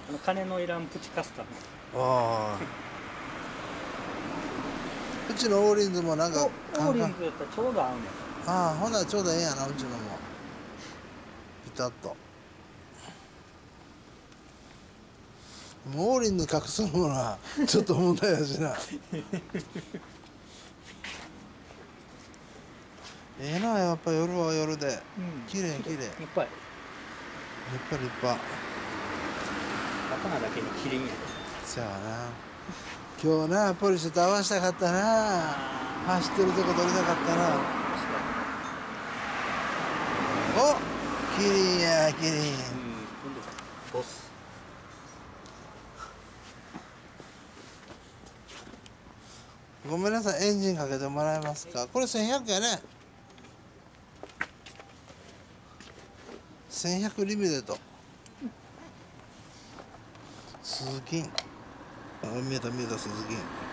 金のいらんプチカスタム。 ああうちのオーリンズもなんかオーリンズやったらちょうど合うねん。 ああほなちょうどええやなうちのもピタッとオーリンズ隠すのはちょっと問題やしなええなやっぱ夜は夜で綺麗綺麗いっぱい立派立派頭だけにキリンやで。 そやな今日なポリスと合わしたかったな走ってるとこ撮りたかったなおキリンやキリンボス。 ごめんなさいエンジンかけてもらえますかこれ1100やね1100リミテッド鈴木あ見えた見えた鈴木